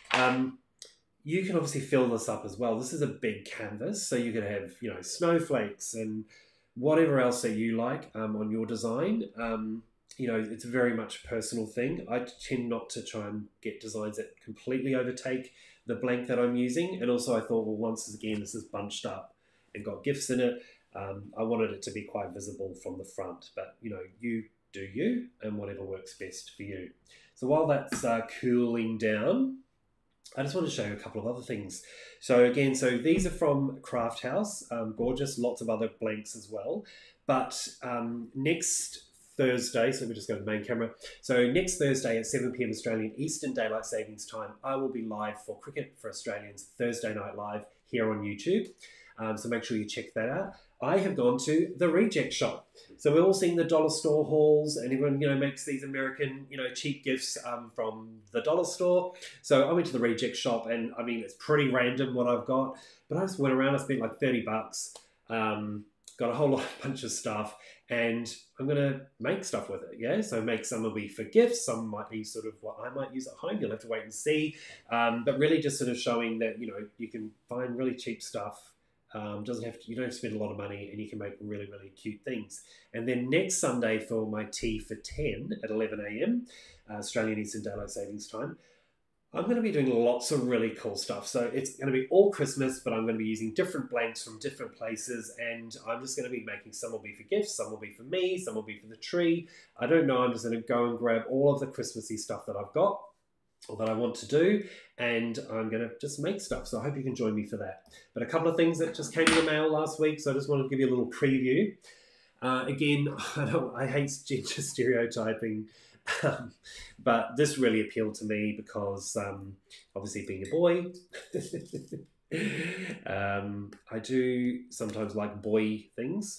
you can obviously fill this up as well. This is a big canvas, so you can have, you know, snowflakes and whatever else that you like on your design. You know, it's very much a personal thing. I tend not to try and get designs that completely overtake the blank that I'm using. And also I thought, well, once again, this is bunched up and got gifts in it, I wanted it to be quite visible from the front. But, you know, you do you and whatever works best for you. So while that's cooling down, I just want to show you a couple of other things. So again, so these are from Crafthouse, gorgeous, lots of other blanks as well. But next Thursday, so let me just go to the main camera. So next Thursday at 7 p.m. Australian Eastern Daylight Savings Time, I will be live for Cricket for Australians Thursday Night Live here on YouTube. So make sure you check that out. I have gone to the Reject Shop. So we've all seen the dollar store hauls, and everyone, you know, makes these American, you know, cheap gifts from the dollar store. So I went to the Reject Shop, and I mean, it's pretty random what I've got, but I just went around. I spent like $30. Got a whole bunch of stuff, and I'm going to make stuff with it, yeah? So some will be for gifts, some might be sort of what I might use at home. You'll have to wait and see. But really just sort of showing that, you know, you can find really cheap stuff. You don't have to spend a lot of money, and you can make really, really cute things. And then next Sunday for my tea for 10 at 11 a.m. Australian Eastern Daylight Savings Time, I'm going to be doing lots of really cool stuff. So it's going to be all Christmas, but I'm going to be using different blanks from different places, and I'm just going to be making, some will be for gifts, some will be for me, some will be for the tree. I don't know, I'm just going to go and grab all of the Christmassy stuff that I've got, or that I want to do, and I'm going to just make stuff. So I hope you can join me for that. But a couple of things that just came in the mail last week, so I just wanted to give you a little preview. Again, I hate gender stereotyping, but this really appealed to me because obviously being a boy, I do sometimes like boy things.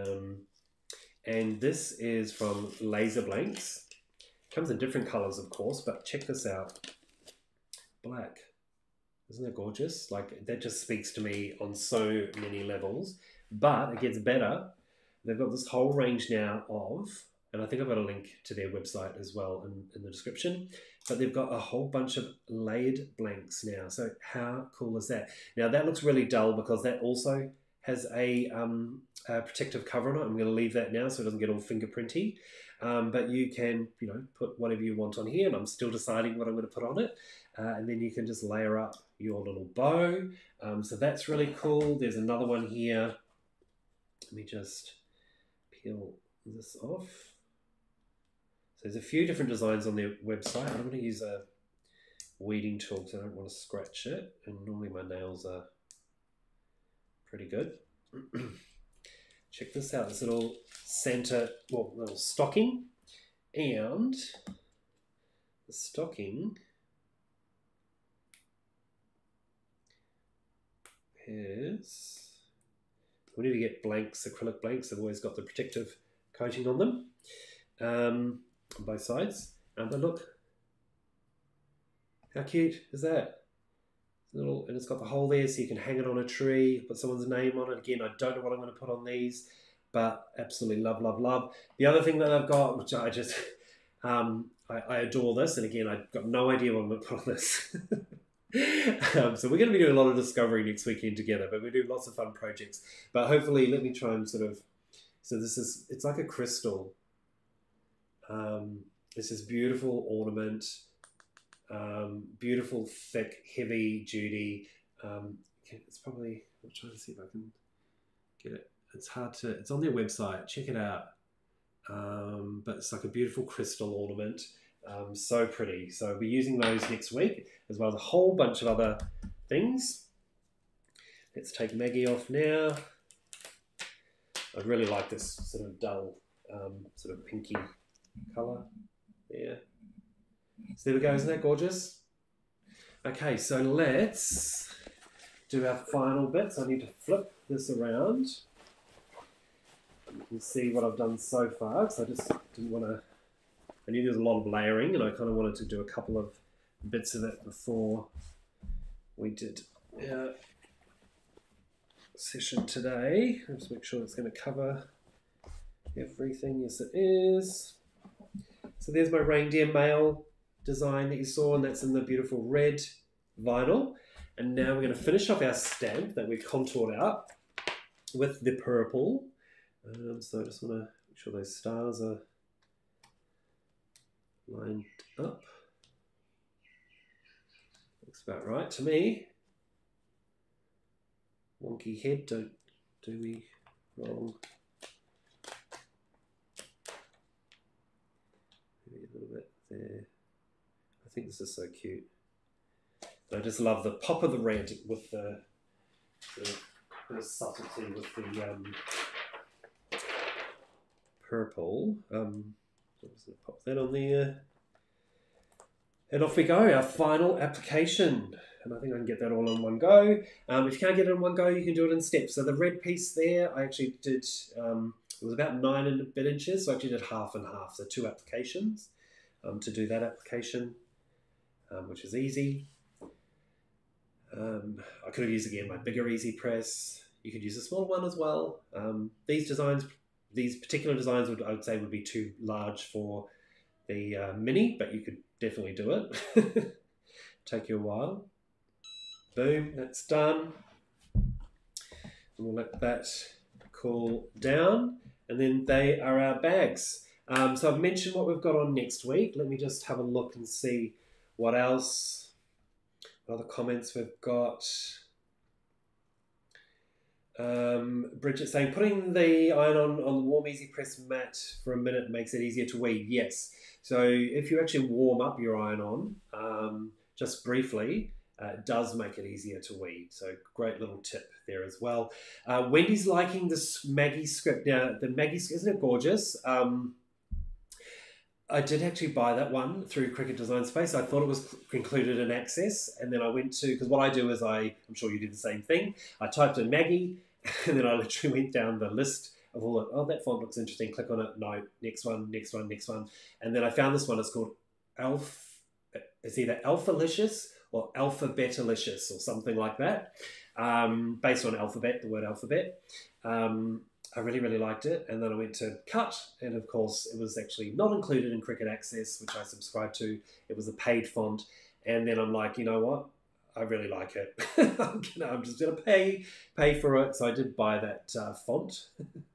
And this is from Laser Blanks. Comes in different colors, of course, but check this out. Black. Isn't that gorgeous? Like, that just speaks to me on so many levels. But it gets better. They've got this whole range now of, and I think I've got a link to their website as well in the description, but they've got a whole bunch of layered blanks now. So how cool is that? Now that looks really dull because that also has a protective cover on it. I'm going to leave that now so it doesn't get all fingerprinty. But you can, put whatever you want on here, and I'm still deciding what I'm going to put on it. And then you can just layer up your little bow. So that's really cool. There's another one here. Let me just peel this off. So there's a few different designs on their website. I'm going to use a weeding tool because I don't want to scratch it, and normally my nails are pretty good. Check this out, this little Santa, well, little stocking, and the stocking is, we need to get blanks, acrylic blanks. They've always got the protective coating on them on both sides. But look, how cute is that? Little, and it's got the hole there so you can hang it on a tree, put someone's name on it. Again, I don't know what I'm going to put on these, but absolutely love, love, love. The other thing that I've got, which I just, I adore this, and again, I've got no idea what I'm going to put on this. So we're going to be doing a lot of discovery next weekend together, but we do lots of fun projects. But hopefully, let me try and sort of, so this is, it's like a crystal. It's this beautiful ornament. Beautiful, thick, heavy duty. It's probably, I'm trying to see if I can get it. It's hard to, it's on their website, check it out. But it's like a beautiful crystal ornament. So pretty. So we'll be using those next week, as well as a whole bunch of other things. Let's take Maggie off now. I really like this sort of dull, sort of pinky colour there. So there we go, isn't that gorgeous? Okay, so let's do our final bits. I need to flip this around. You can see what I've done so far, because I just didn't want to, I knew there was a lot of layering, and I kind of wanted to do a couple of bits of it before we did our session today. Let's make sure it's going to cover everything. Yes, it is. So there's my reindeer mail design that you saw, and that's in the beautiful red vinyl. And now we're going to finish off our stamp that we contoured out with the purple. So I just want to make sure those stars are lined up. Looks about right to me. Wonky head, don't do me wrong. Maybe a little bit there. I think this is so cute. And I just love the pop of the red with the subtlety with the purple. Just gonna pop that on there. And off we go, our final application. And I think I can get that all in one go. If you can't get it in one go, you can do it in steps. So the red piece there, I actually did, it was about 9 and a bit inches, so I actually did half and half, so 2 applications to do that application. Which is easy. I could have used, again, my bigger Easy Press. You could use a small one as well. These particular designs, I would say would be too large for the mini, but you could definitely do it. Take you a while. Boom, that's done. And we'll let that cool down. And then they are our bags. So I've mentioned what we've got on next week. Let me just have a look and see what else, what other comments we've got. Bridget saying, putting the iron on the warm Easy Press mat for a minute makes it easier to weed. Yes. So if you actually warm up your iron on, just briefly, it does make it easier to weed. So great little tip there as well. Wendy's liking this Maggie script. Now, the Maggie script, isn't it gorgeous? I did actually buy that one through Cricut Design Space. I thought it was included in Access, and then I went to, because what I do is I'm sure you do the same thing. I typed in Maggie, and then I literally went down the list of all the, oh, that font looks interesting, click on it, no, next one, next one, next one. And then I found this one, it's called it's either Alphalicious or Alphabetalicious or something like that, based on alphabet, the word alphabet. I really, really liked it. And then I went to Cut, and of course it was actually not included in Cricut Access, which I subscribed to. It was a paid font. And then I'm like, you know what? I really like it. I'm just gonna pay for it. So I did buy that font.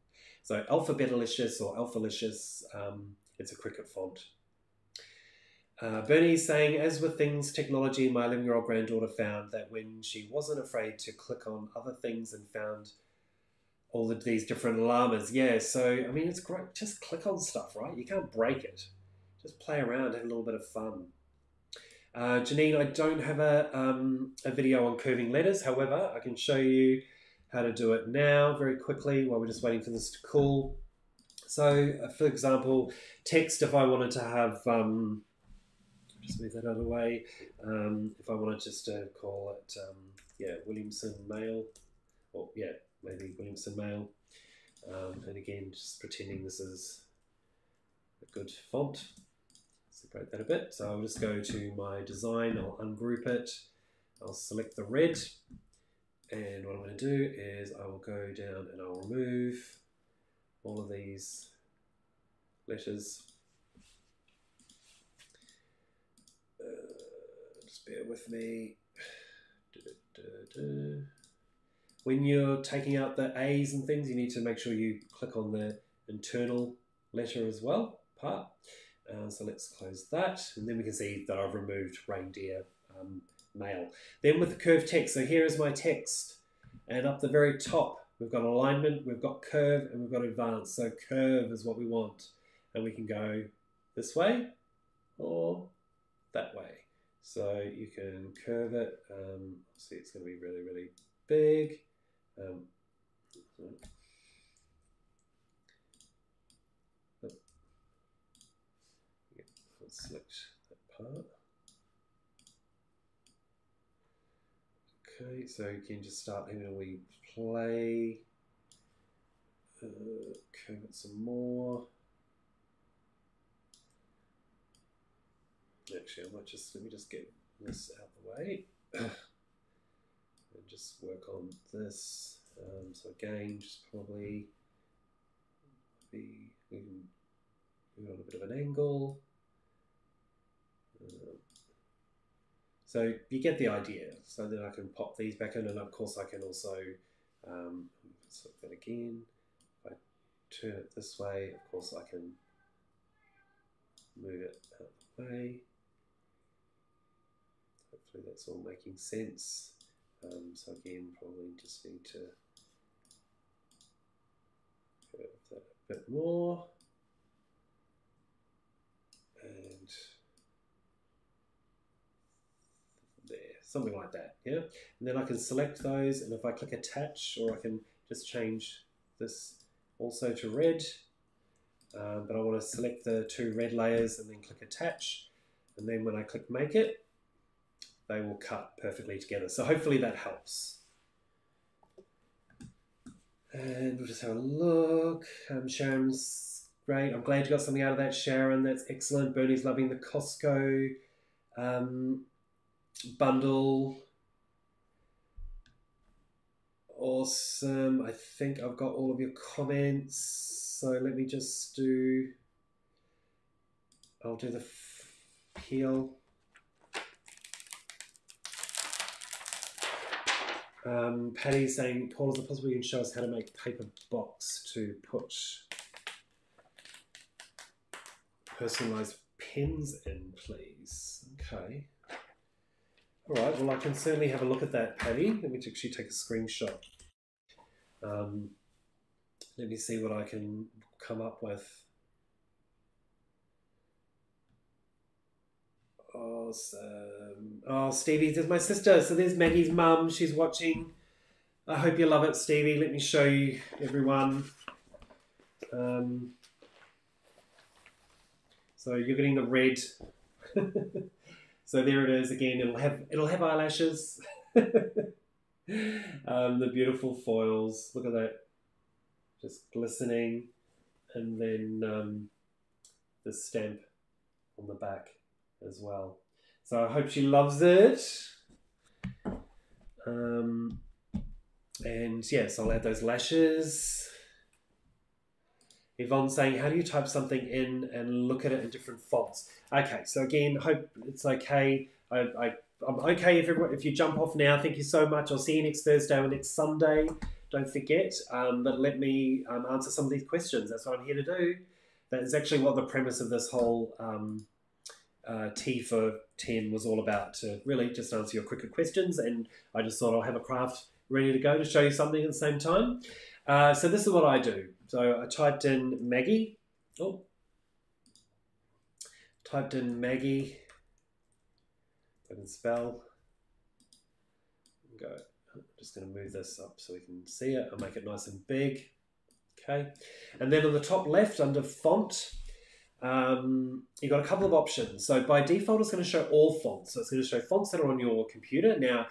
So Alphabetalicious or Alphalicious, it's a Cricut font. Bernie's saying, as with things technology, my 11-year-old granddaughter found that when she wasn't afraid to click on other things and found all of these different llamas. Yeah, so, I mean, it's great. Just click on stuff, right? You can't break it. Just play around, have a little bit of fun. Janine, I don't have a video on curving letters. However, I can show you how to do it now very quickly while we're just waiting for this to cool. So, for example, text, if I wanted to have... just move that out of the way. If I wanted just to call it, Williamson Mail, or maybe Williamson Mail. And again, just pretending this is a good font. Separate that a bit. So I'll just go to my design, I'll ungroup it, I'll select the red, and what I'm going to do is I will go down and I'll remove all of these letters. Just bear with me. When you're taking out the A's and things, you need to make sure you click on the internal letter as well, part. So let's close that, and then we can see that I've removed reindeer mail. Then with the curved text, so here is my text, and up the very top, we've got alignment, we've got curve, and we've got advanced. So curve is what we want, and we can go this way or that way. So you can curve it. See, it's going to be really, really big. Let's select that part. Okay, so you can just start having a wee play. Curve it some more. Actually, I might just, let me just get this out the way and just work on this. So again, just probably be on a bit of an angle. So you get the idea. So then I can pop these back in, and of course I can also select that again. If I turn it this way, of course I can move it out the way. Hopefully that's all making sense. So again, probably just need to curve that a bit more. And there, something like that, yeah? And then I can select those, and if I click attach, or I can just change this also to red, but I want to select the two red layers and then click attach, and then when I click make it, they will cut perfectly together. So hopefully that helps. And we'll just have a look. Sharon's great. I'm glad you got something out of that, Sharon. That's excellent. Bernie's loving the Costco bundle. Awesome. I think I've got all of your comments. So let me just do, I'll do the peel. Patty's saying, Paul, is it possible you can show us how to make paper box to put personalised pens in, please? Okay. All right, well, I can certainly have a look at that, Patty. Let me actually take a screenshot. Let me see what I can come up with. Awesome. Oh, Stevie, there's my sister. So there's Maggie's mum. She's watching. I hope you love it, Stevie. Let me show you, everyone. So you're getting the red. So there it is again. It'll have eyelashes. The beautiful foils. Look at that, just glistening, and then the stamp on the back as well. So I hope she loves it. And yes, I'll add those lashes. Yvonne's saying, how do you type something in and look at it in different fonts? Okay, so again, hope it's okay. I'm okay if you jump off now. Thank you so much. I'll see you next Thursday or next Sunday. Don't forget. But let me answer some of these questions. That's what I'm here to do. That is actually what the premise of this whole T for 10 was all about to really just answer your Cricut questions, and I just thought I'll have a craft ready to go to show you something at the same time. So this is what I do. So I typed in Maggie. Oh, typed in Maggie. I can spell. Go. I'm just going to move this up so we can see it. I'll make it nice and big. Okay, and then on the top left under font, you've got a couple of options. So by default, it's going to show all fonts. So it's going to show fonts that are on your computer. Now,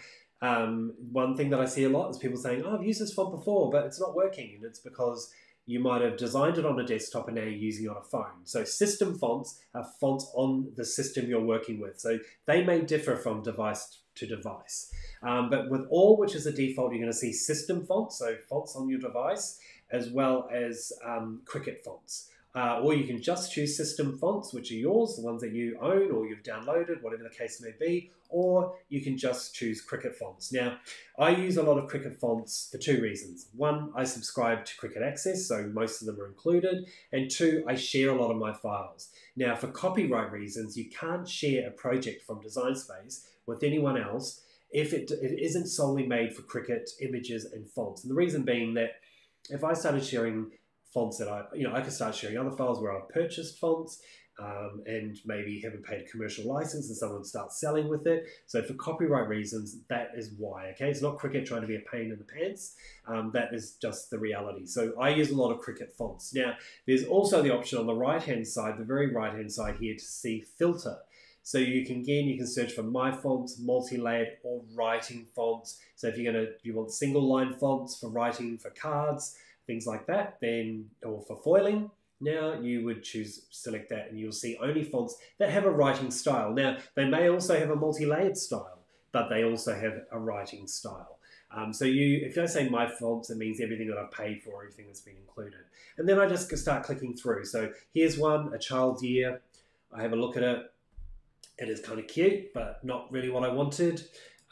one thing that I see a lot is people saying, oh, I've used this font before, but it's not working. And it's because you might have designed it on a desktop and now you're using it on a phone. So system fonts are fonts on the system you're working with. So they may differ from device to device. But with all, which is a default, you're going to see system fonts, so fonts on your device, as well as Cricut fonts. Or you can just choose system fonts, which are yours, the ones that you own or you've downloaded, whatever the case may be, or you can just choose Cricut fonts. Now, I use a lot of Cricut fonts for two reasons. One, I subscribe to Cricut Access, so most of them are included, and two, I share a lot of my files. Now, for copyright reasons, you can't share a project from Design Space with anyone else if it isn't solely made for Cricut images and fonts. And the reason being that if I started sharing fonts that I could start sharing other files where I've purchased fonts and maybe haven't paid a commercial license and someone starts selling with it. So for copyright reasons, that is why, okay? It's not Cricut trying to be a pain in the pants. That is just the reality. So I use a lot of Cricut fonts. Now, there's also the option on the right-hand side, the very right-hand side here, to see filter. So you can search for my fonts, multi-layered, or writing fonts. So if you want single line fonts for writing for cards, things like that, then, or for foiling, now you would select that and you'll see only fonts that have a writing style. Now, they may also have a multi-layered style, but they also have a writing style. So if I say my fonts, it means everything that I've paid for, everything that's been included. And then I just start clicking through. So here's one, a child's year. I have a look at it. It is kind of cute, but not really what I wanted.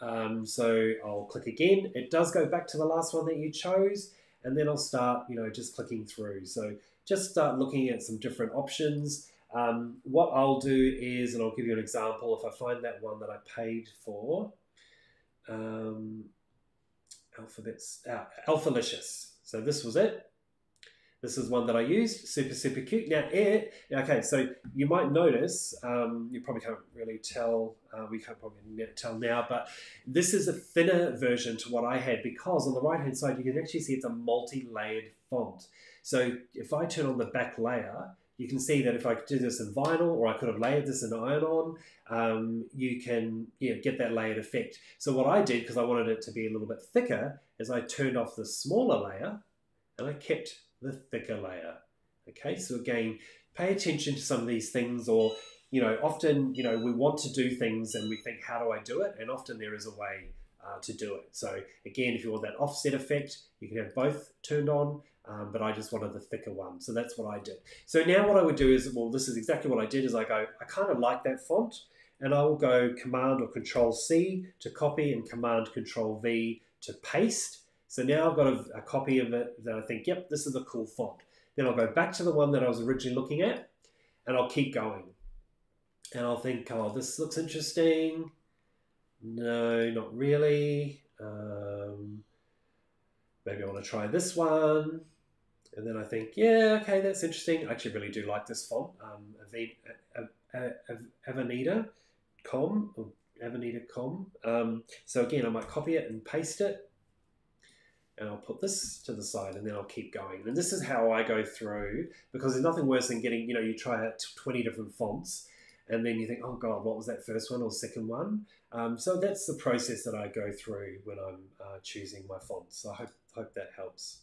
So I'll click again. It does go back to the last one that you chose. And then I'll start, just clicking through. So just start looking at some different options. What I'll do is, and I'll give you an example, if I find that one that I paid for, Alphalicious. So this was it. This is one that I used, super, super cute. Now, okay, so you might notice, you probably can't really tell, we can't probably tell now, but this is a thinner version to what I had because on the right-hand side, you can actually see it's a multi-layered font. So if I turn on the back layer, you can see that if I do this in vinyl or I could have layered this in Iron On, you can get that layered effect. So what I did, because I wanted it to be a little bit thicker, is I turned off the smaller layer and I kept the thicker layer. Okay, so again, pay attention to some of these things, or often we want to do things and we think, how do I do it? And often there is a way to do it. So again, if you want that offset effect, you can have both turned on, but I just wanted the thicker one. So that's what I did. So now what I would do is, well, this is exactly what I did, is I kind of like that font, and I will go Command or Control C to copy and Command Control V to paste. So now I've got a copy of it that I think, yep, this is a cool font. Then I'll go back to the one that I was originally looking at, and I'll keep going. And I'll think, oh, this looks interesting. No, not really. Maybe I want to try this one. And then I think, yeah, okay, that's interesting. I actually really do like this font, Avenida.com. So again, I might copy it and paste it. And I'll put this to the side and then I'll keep going. And this is how I go through, because there's nothing worse than getting, you try out 20 different fonts and then you think, oh God, what was that first one or second one? So that's the process that I go through when I'm choosing my fonts. So I hope that helps.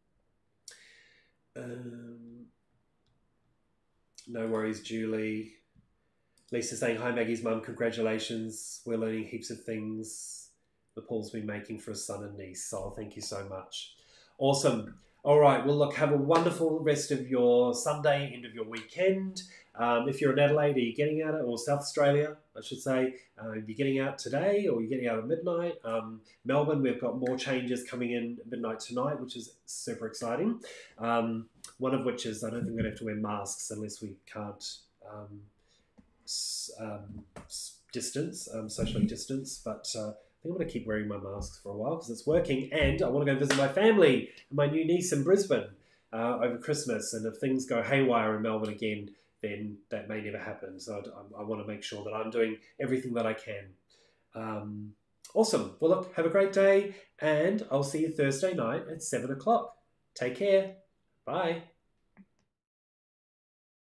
No worries, Julie. Lisa saying, hi Maggie's mum, congratulations. We're learning heaps of things that Paul's been making for his son and niece. So thank you so much. Awesome. All right. Well, look, have a wonderful rest of your Sunday, end of your weekend. If you're in Adelaide, are you getting out, or South Australia, I should say, you're getting out today or you're getting out at midnight. Melbourne, we've got more changes coming in at midnight tonight, which is super exciting. One of which is I don't think we're going to have to wear masks unless we can't distance, socially distance, but I think I'm going to keep wearing my masks for a while because it's working, and I want to go visit my family and my new niece in Brisbane over Christmas, and if things go haywire in Melbourne again, then that may never happen. So I want to make sure that I'm doing everything that I can. Awesome. Well, look, have a great day, and I'll see you Thursday night at 7 o'clock. Take care. Bye.